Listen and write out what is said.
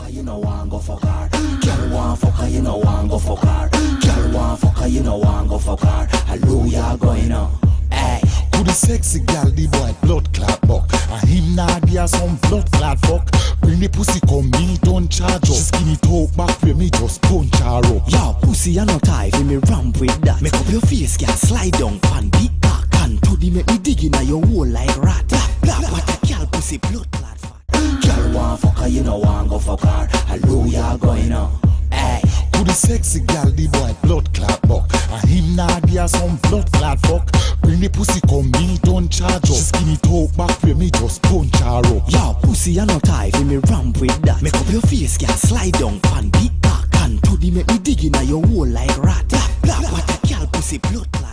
her, you know want go fuck her. Girl want fuck her, you know want go fuck her. Girl want fuck her, you know want go fuck her. Hallelujah going on. Hey. To the sexy gal, the boy blood clot buck. And him nah there some blood clot fuck. Bring the pussy come, me don't charge up. She skinny talk back where me just punch her up. Yo, pussy you no tie, fi me ramp with that. Make up your face, girl, slide down, pan big cock. And to the make me dig in your hole like rat. Black, what a girl pussy blood clot fat. Girl want fuck her, you know want go fuck her. Hallelujah going on. Hey. To the sexy gal, the boy blood clot buck. And him nah there some blood clot fuck. Bring the pussy come, me don't charge up. She skinny talk back where me just punch her up. Yo, pussy you no tie, fi me ramp with that. Make up your face, girl, slide down, pan big cock. And to the make me dig in your hole like rat. Black, what a girl pussy blood clot.